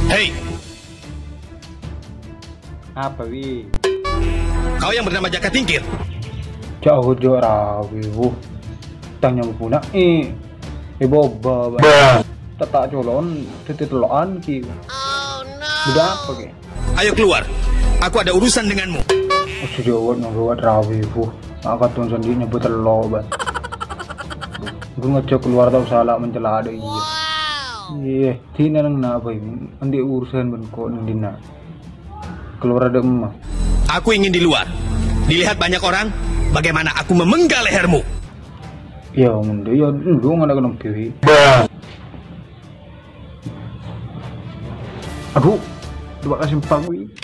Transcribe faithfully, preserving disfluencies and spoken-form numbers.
Hei, Apa wi? kau yang bernama Jaka Tingkir? Jauh jauh rawi, wuh. Tanya puna eh, eh boba, tak colon, titik teloan ki. Udah apa ki? Ayo keluar, aku ada urusan denganmu. Oh, sejauh nunggu rawi, wuh. Aku tuh sendiri nyebut telo ban. Gue ngecek keluar tau salah mencela ada iya. Iya, tina nang na apa ini? Andi urusan ben kok nang dina. Keluar ada emak. Aku ingin di luar. Dilihat banyak orang, bagaimana aku memenggal lehermu. Ya, mundur ya, lu nggak ada kenapa wi. Aduh, dua kasih empat wi.